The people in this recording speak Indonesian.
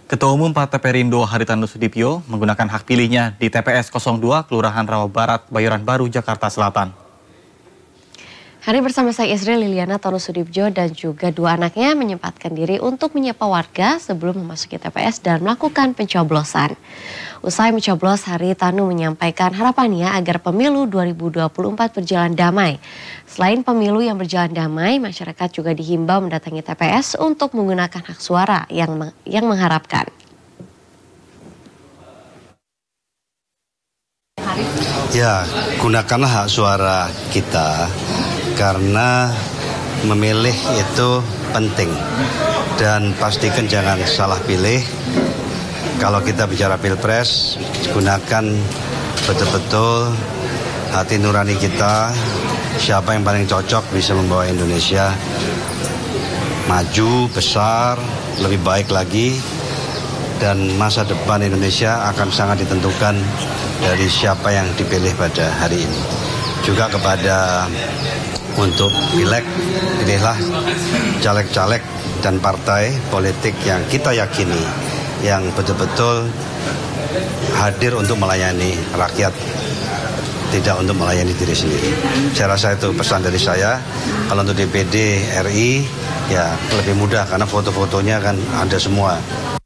Ketua Umum Partai Perindo Haritanu Sudibyo menggunakan hak pilihnya di TPS 02 Kelurahan Rawa Barat, Bayoran Baru, Jakarta Selatan. Hari bersama saya istri Liliana Tanu Sudibyo dan juga dua anaknya menyempatkan diri untuk menyapa warga sebelum memasuki TPS dan melakukan pencoblosan. Usai mencoblos, Haritanu menyampaikan harapannya agar pemilu 2024 berjalan damai. Selain pemilu yang berjalan damai, masyarakat juga dihimbau mendatangi TPS untuk menggunakan hak suara yang mengharapkan. Ya, gunakanlah hak suara kita karena memilih itu penting dan pastikan jangan salah pilih. Kalau kita bicara pilpres, gunakan betul-betul hati nurani kita, siapa yang paling cocok bisa membawa Indonesia maju, besar, lebih baik lagi, dan masa depan Indonesia akan sangat ditentukan dari siapa yang dipilih pada hari ini. Juga kepada untuk pileg, pilihlah caleg-caleg dan partai politik yang kita yakini, yang betul-betul hadir untuk melayani rakyat, tidak untuk melayani diri sendiri. Saya rasa itu pesan dari saya. Kalau untuk DPD RI, ya lebih mudah karena foto-fotonya kan ada semua.